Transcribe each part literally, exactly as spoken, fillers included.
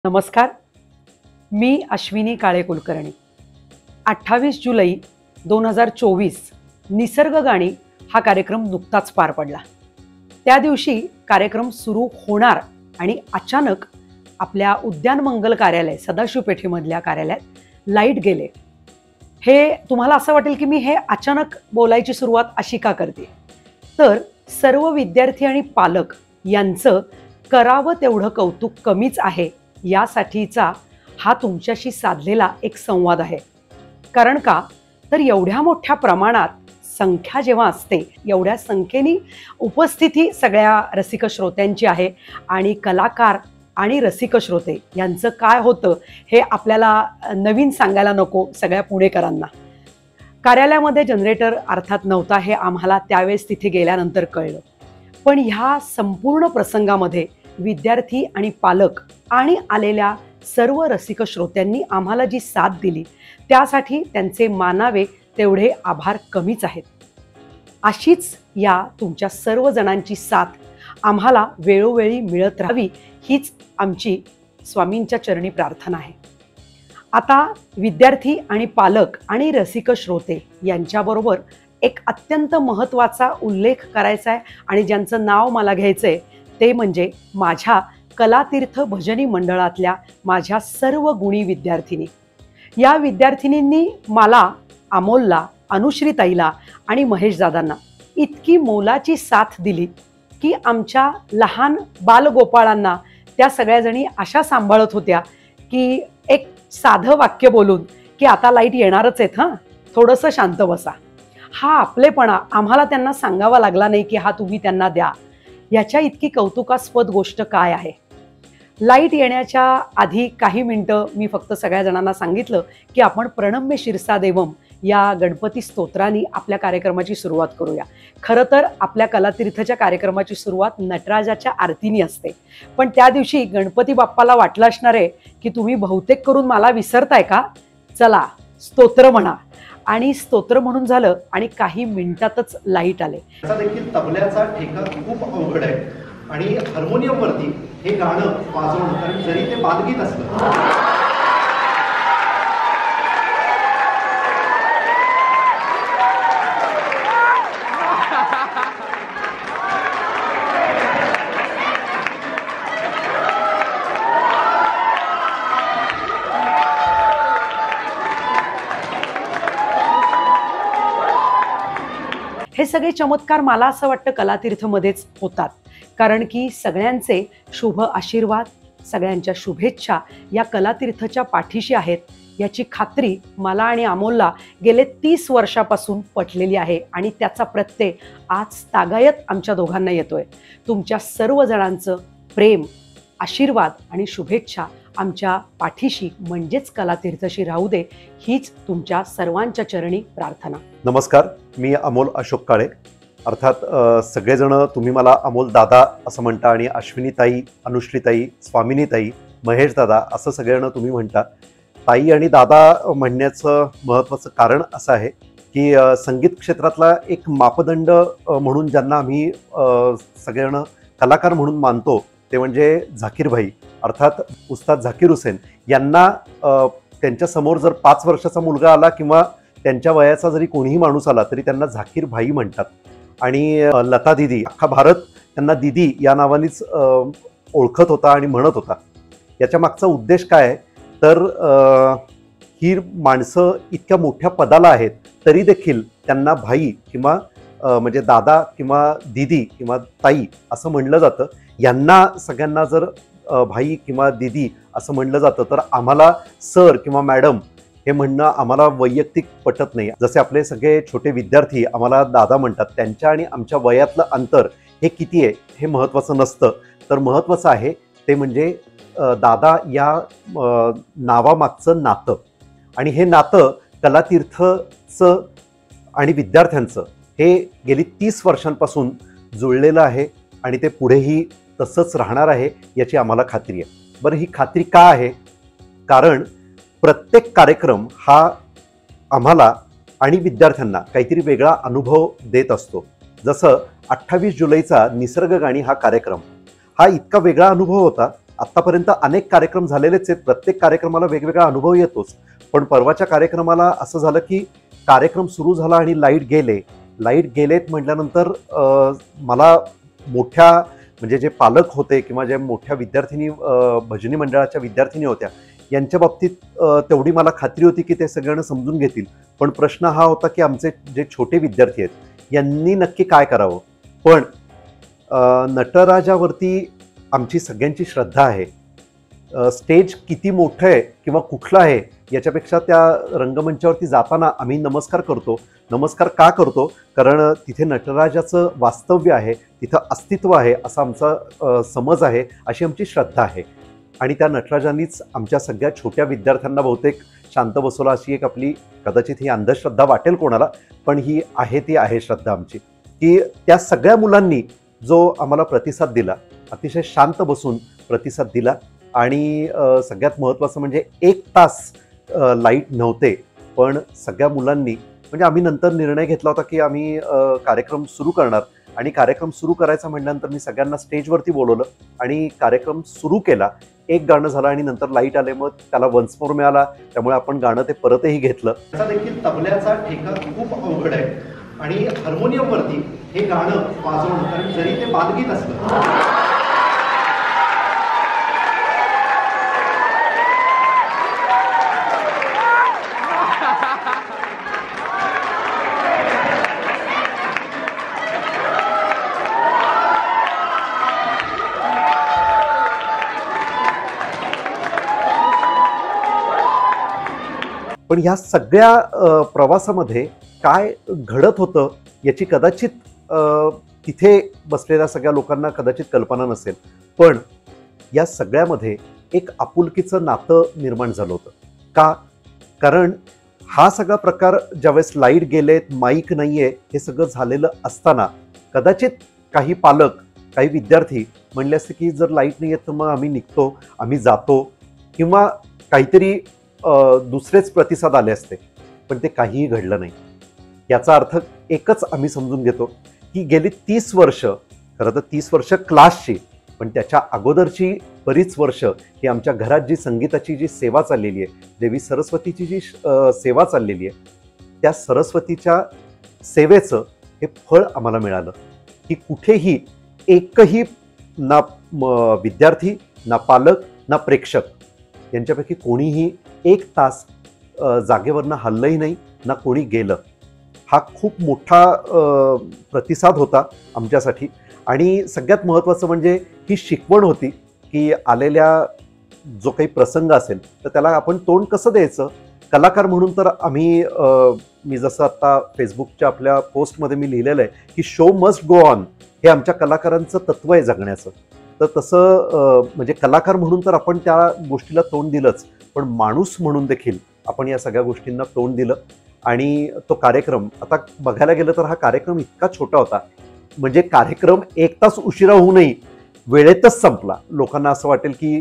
नमस्कार, मी अश्विनी काळे कुलकर्णी. अठ्ठावीस जुलै दोन हजार चोवीस निसर्ग गाणी हा कार्यक्रम नुकताच पार पडला. त्या दिवशी कार्यक्रम सुरू होणार आणि अचानक आपल्या उद्यान मंगल कार्यालय सदाशिव पेठेमधल्या कार्यालयात लाईट गेले. हे तुम्हाला असं वाटेल की मी हे अचानक बोलायची सुरुवात अशी का करते, तर सर्व विद्यार्थी आणि पालक यांचं करावं तेवढं कौतुक कमीच आहे यासाठीचा हा तुमच्याशी साधलेला एक संवाद आहे. कारण का, तर एवढ्या मोठ्या प्रमाणात संख्या जेव्हा असते, एवढ्या संख्येने उपस्थिती सगळ्या रसिक श्रोत्यांची आहे आणि कलाकार आणि रसिक श्रोते यांचं काय होतं हे आपल्याला नवीन सांगायला नको सगळ्या पुणेकरांना. कार्यालयामध्ये जनरेटर अर्थात नव्हता हे आम्हाला त्यावेळेस तिथे गेल्यानंतर कळलं. पण ह्या संपूर्ण प्रसंगामध्ये विद्यार्थी आणि पालक आणि आलेल्या सर्व रसिक श्रोत्यांनी आम्हाला जी साथ दिली त्यासाठी त्यांचे मानावे तेवढे आभार कमीच आहेत. अशीच या तुमच्या सर्व जणांची साथ आम्हाला वेळोवेळी मिळत राहावी हीच आमची स्वामींच्या चरणी प्रार्थना आहे. आता विद्यार्थी आणि पालक आणि रसिक श्रोते यांच्याबरोबर एक अत्यंत महत्त्वाचा उल्लेख करायचा आहे आणि ज्यांचं नाव मला घ्यायचं आहे ते म्हणजे माझ्या कलातीर्थ भजनी मंडळातल्या माझ्या सर्व गुणी विद्यार्थिनी. या विद्यार्थिनींनी मला, अमोलला, अनुश्रीताईला आणि महेशदादांना इतकी मोलाची साथ दिली की आमच्या लहान बालगोपाळांना त्या सगळ्याजणी अशा सांभाळत होत्या की एक साधं वाक्य बोलून की आता लाईट येणारच आहेत, हां थोडंसं शांत बसा. हा आपलेपणा आम्हाला त्यांना सांगावा लागला नाही की हा तुम्ही त्यांना द्या. याच्या इतकी कौतुकास्पद गोष्ट काय आहे. लाईट येण्याच्या आधी काही मिनटं मी फक्त सगळ्या जणांना सांगितलं की आपण प्रणम्य शिरसा देवम या गणपती स्तोत्राने आपल्या कार्यक्रमाची सुरुवात करूया. खरं तर आपल्या कलातीर्थच्या कार्यक्रमाची सुरुवात नटराजाच्या आरतीने असते, पण त्या दिवशी गणपती बाप्पाला वाटलं असणार आहे की तुम्ही बहुतेक करून मला विसरताय का, चला स्तोत्र म्हणा. आणि स्तोत्र म्हणून झालं आणि काही मिनिटातच लाईट आले. देखील तबल्याचा ठेका खूप अवघड आहे आणि हार्मोनियमवरती हे गाणं वाजवणं, कारण जरी ते बालगीत असलं हे सगळे चमत्कार मला असं वाटतं कलातीर्थमध्येच होतात, कारण की सगळ्यांचे शुभ आशीर्वाद, सगळ्यांच्या शुभेच्छा या कलातीर्थच्या पाठीशी आहेत याची खात्री मला आणि अमोलला गेले तीस वर्षापासून पटलेली आहे आणि त्याचा प्रत्यय आज तागायत आमच्या दोघांना येतोय. तुमच्या सर्व जणांचं प्रेम, आशीर्वाद आणि शुभेच्छा आमच्या पाठीशी म्हणजेच कलातीर्थशी राहू दे हीच तुमच्या सर्वांच्या चरणी प्रार्थना. नमस्कार, मी अमोल अशोक काळे. अर्थात सगळेजण तुम्ही मला अमोल दादा असं म्हणता आणि अश्विनीताई, अनुश्रीताई, स्वामिनीताई, महेशदादा असं सगळेजण तुम्ही म्हणता. ताई आणि दादा म्हणण्याचं महत्त्वाचं कारण असं आहे की संगीत क्षेत्रातला एक मापदंड म्हणून ज्यांना आम्ही सगळेजण कलाकार म्हणून मानतो ते म्हणजे झाकीर भाई अर्थात उस्ताद झाकीर हुसेन यांना त्यांच्यासमोर जर पाच वर्षाचा मुलगा आला किंवा त्यांच्या वयाचा जरी कोणीही माणूस आला तरी त्यांना झाकीर भाई म्हणतात. आणि लता दिदी, अख्खा भारत त्यांना दिदी या नावानेच ओळखत होता आणि म्हणत होता. याच्या मागचा उद्देश काय आहे, तर ही माणसं इतक्या मोठ्या पदाला आहेत तरी देखील त्यांना भाई किंवा म्हणजे दादा किंवा दिदी किंवा ताई असं म्हणलं जातं. यांना सगळ्यांना जर भाई किंवा दिदी असं म्हणलं जातं तर आम्हाला सर किंवा मॅडम हे म्हणणं आम्हाला वैयक्तिक पटत नाही. जसे आपले सगळे छोटे विद्यार्थी आम्हाला दादा म्हणतात, त्यांच्या आणि आमच्या वयातलं अंतर हे किती आहे हे महत्त्वाचं नसतं, तर महत्त्वाचं आहे ते म्हणजे दादा या नावामागचं नातं. आणि हे नातं कलातीर्थचं आणि विद्यार्थ्यांचं हे गेली तीस वर्षांपासून जुळलेलं आहे आणि ते पुढेही तसंच राहणार आहे याची आम्हाला खात्री आहे. बरं, ही खात्री का आहे, कारण प्रत्येक कार्यक्रम हा आम्हाला आणि विद्यार्थ्यांना काहीतरी वेगळा अनुभव देत असतो. जसं अठ्ठावीस जुलैचा निसर्ग गाणी हा कार्यक्रम हा इतका वेगळा अनुभव होता. आतापर्यंत अनेक कार्यक्रम झालेलेच आहेत, प्रत्येक कार्यक्रमाला वेगवेगळा अनुभव येतोच. पण परवाच्या कार्यक्रमाला असं झालं की कार्यक्रम सुरू झाला आणि लाईट गेले लाईट गेलेत म्हटल्यानंतर मला मोठ्या म्हणजे जे पालक होते किंवा जे मोठ्या विद्यार्थिनी भजनी मंडळाच्या विद्यार्थिनी होत्या यांच्या बाबतीत तेवढी मला खात्री होती की ते सगळ्यांना समजून घेतील. पण प्रश्न हा होता की आमचे जे छोटे विद्यार्थी आहेत यांनी नक्की काय करावं. पण नटराजावरती आमची सगळ्यांची श्रद्धा आहे. स्टेज किती मोठं आहे किंवा कुठलं आहे याच्यापेक्षा त्या रंगमंचावरती जाताना आम्ही नमस्कार करतो. नमस्कार का करतो? कारण तिथे नटराजाचं वास्तव्य आहे, तिथं अस्तित्व आहे असा आमचा समज आहे, अशी आमची श्रद्धा आहे. आणि त्या नटराजांनीच आमच्या सगळ्या छोट्या विद्यार्थ्यांना बहुतेक शांत बसवला, अशी एक आपली कदाचित ही अंधश्रद्धा वाटेल कोणाला, पण ही आहे ती आहे श्रद्धा आमची, की त्या सगळ्या मुलांनी जो आम्हाला प्रतिसाद दिला, अतिशय शांत बसून प्रतिसाद दिला. आणि सगळ्यात महत्त्वाचं म्हणजे एक तास लाईट नव्हते, पण सगळ्या मुलांनी म्हणजे आम्ही नंतर निर्णय घेतला होता की आम्ही कार्यक्रम सुरू करणार. आणि कार्यक्रम सुरू करायचा म्हटल्यानंतर मी सगळ्यांना स्टेजवरती बोलवलं आणि कार्यक्रम सुरू केला. एक गाणं झालं आणि नंतर लाईट आले, मग त्याला वन्स मोर मिळाला, त्यामुळे आपण गाणं ते परतही घेतलं. त्याचा देखील तबल्याचा ठेका खूप अवघड आहे आणि हार्मोनियमवरती हे गाणं वाजवणं, कारण जरी ते बालगीत असलं पण ह्या सगळ्या प्रवासामध्ये काय घडत होतं याची कदाचित तिथे बसलेल्या सगळ्या लोकांना कदाचित कल्पना नसेल. पण या सगळ्यामध्ये एक आपुलकीचं नातं निर्माण झालं होतं. का? कारण हा सगळा प्रकार ज्यावेळेस लाईट गेलेत, माईक नाहीये, हे सगळं झालेलं असताना कदाचित काही पालक, काही विद्यार्थी म्हणले असते की जर लाईट नाही येत तर मग आम्ही निघतो, आम्ही जातो, किंवा काहीतरी दुसरेच प्रतिसाद आले असते. पण ते काहीही घडलं नाही. याचा अर्थ एकच आम्ही समजून घेतो की गेली तीस वर्ष, खरं तर तीस वर्ष क्लासची, पण त्याच्या अगोदरची बरीच वर्ष ही आमच्या घरात जी संगीताची जी सेवा चाललेली आहे, देवी सरस्वतीची जी सेवा चाललेली आहे, त्या सरस्वतीच्या सेवेचं हे फळ आम्हाला मिळालं की कुठेही एकही ना विद्यार्थी, ना पालक, ना प्रेक्षक यांच्यापैकी कोणीही एक तास जागेवरनं हल्लंही नाही, ना कोणी गेलं. हा खूप मोठा प्रतिसाद होता आमच्यासाठी. आणि सगळ्यात महत्त्वाचं म्हणजे ही शिकवण होती की आलेल्या जो काही प्रसंग असेल तर त्याला आपण तोंड कसं द्यायचं. कलाकार म्हणून तर आम्ही, मी जसं आता फेसबुकच्या आपल्या पोस्टमध्ये मी लिहिलेलं आहे की शो मस्ट गो ऑन, हे आमच्या कलाकारांचं तत्व आहे जगण्याचं. तर तसं म्हणजे कलाकार म्हणून तर आपण त्या गोष्टीला तोंड दिलंच, पण माणूस म्हणून देखील आपण या सगळ्या गोष्टींना तोंड दिलं. आणि तो कार्यक्रम आता बघायला गेलं तर हा कार्यक्रम इतका छोटा होता, म्हणजे कार्यक्रम एक तास उशिरा होऊनही वेळेतच संपला. लोकांना असं वाटेल की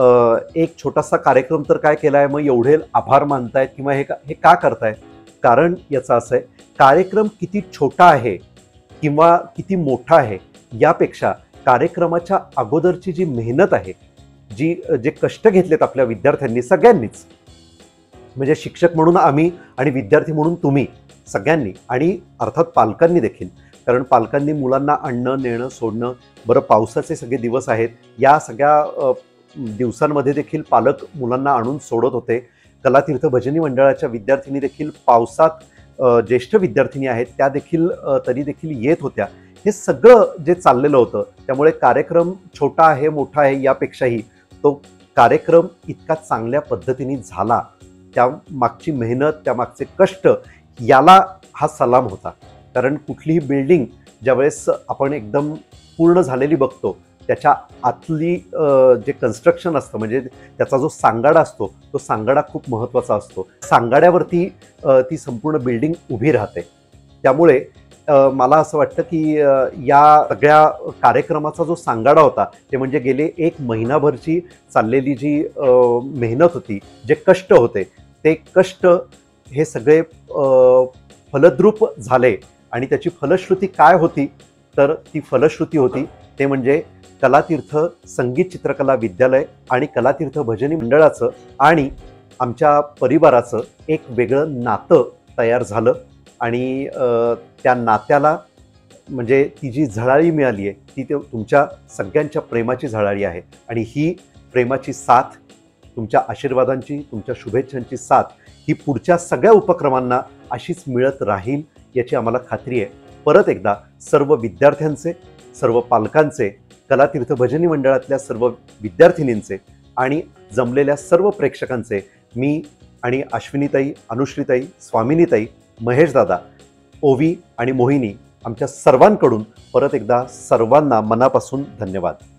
एक छोटासा कार्यक्रम तर काय केलाय, मग एवढे आभार मानतायत किंवा हे का हे का करतायत. कारण याचं असं आहे, कार्यक्रम किती छोटा आहे किंवा किती मोठा आहे यापेक्षा कार्यक्रमाच्या अगोदरची जी मेहनत आहे, जी जे कष्ट घेतलेत आपल्या विद्यार्थ्यांनी सगळ्यांनीच, म्हणजे शिक्षक म्हणून आम्ही आणि विद्यार्थी म्हणून तुम्ही सगळ्यांनी, आणि अर्थात पालकांनी देखील, कारण पालकांनी मुलांना आणणं नेणं सोडणं, बरं पावसाचे सगळे दिवस आहेत, या सगळ्या दिवसांमध्ये देखील पालक मुलांना आणून सोडत होते. कलातीर्थ भजनी मंडळाच्या विद्यार्थिनी देखील पावसात, ज्येष्ठ विद्यार्थिनी आहेत त्या देखील तरी देखील येत होत्या. हे सगळं जे चाललेलं होतं, त्यामुळे कार्यक्रम छोटा आहे मोठा आहे यापेक्षाही तो कार्यक्रम इतका चांगल्या पद्धतीने झाला, त्या मागची मेहनत, त्या मागचे कष्ट, याला हा सलाम होता. कारण कुठलीही बिल्डिंग ज्यावेळेस आपण एकदम पूर्ण झालेली बघतो, त्याच्या आतली जे कन्स्ट्रक्शन असतं, म्हणजे त्याचा जो सांगाडा असतो, तो सांगाडा खूप महत्त्वाचा असतो. सांगाड्यावरती ती संपूर्ण बिल्डिंग उभी राहते. त्यामुळे मला असं वाटतं की या सगळ्या कार्यक्रमाचा जो सांगाडा होता, ते म्हणजे गेले एक महिनाभरची चाललेली जी मेहनत होती, जे कष्ट होते, ते कष्ट हे सगळे फलद्रूप झाले. आणि त्याची फलश्रुती काय होती, तर ती फलश्रुती होती ते म्हणजे कलातीर्थ संगीत चित्रकला विद्यालय आणि कलातीर्थ भजनी मंडळाचं आणि आमच्या परिवाराचं एक वेगळं नातं तयार झालं आणि अ, त्या नात्याला म्हणजे ती जी झळाळी मिळाली आहे ती ते तुमच्या सगळ्यांच्या प्रेमाची झळाळी आहे आणि ही प्रेमाची साथ, तुमच्या आशीर्वादांची, तुमच्या शुभेच्छांची साथ ही पुढच्या सगळ्या उपक्रमांना अशीच मिळत राहील याची आम्हाला खात्री आहे. परत एकदा सर्व विद्यार्थ्यांचे, सर्व पालकांचे, कलातीर्थ भजनी मंडळातल्या सर्व विद्यार्थिनींचे आणि जमलेल्या सर्व प्रेक्षकांचे मी आणि अश्विनीताई, अनुश्रीताई, स्वामिनीताई, महेशदादा, ओवी आणि मोहिनी आमच्या सर्वांकडून परत एकदा सर्वांना मनापासून धन्यवाद.